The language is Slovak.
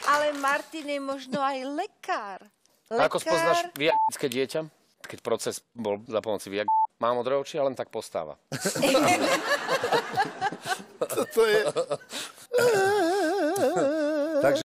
Ale Martin je možno aj lekár. Ako spoznáš viagické dieťa? Keď proces bol za pomoci viag... Má modré oči, ale len tak postáva. To je...